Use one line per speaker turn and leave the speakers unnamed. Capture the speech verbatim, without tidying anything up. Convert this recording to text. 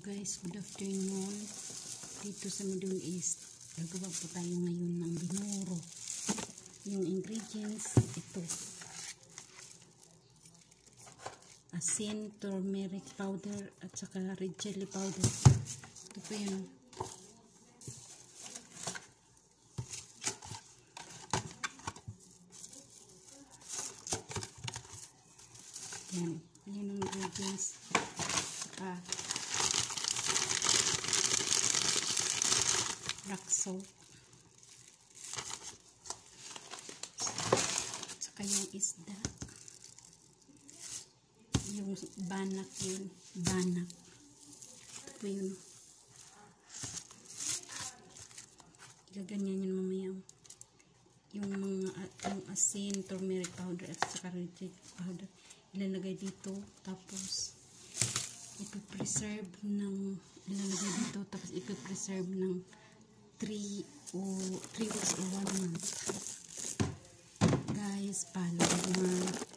Guys, good afternoon. Dito sa Middle East, gagawa po tayo ngayon ng binuro. Yung ingredients, ito. Asin, turmeric powder, at saka red chili powder. Ito po yun. Yan. Yan ang ingredients. Saka rock salt, saka yung isda, yung banak, yun banak, ito po yun, gaganyan yun mamaya, yung mga yung asin, turmeric powder at saka red chili powder ilalagay dito, tapos ipipreserve ng ilalagay dito, tapos ipipreserve ng three or three weeks or one month. Guys, follow my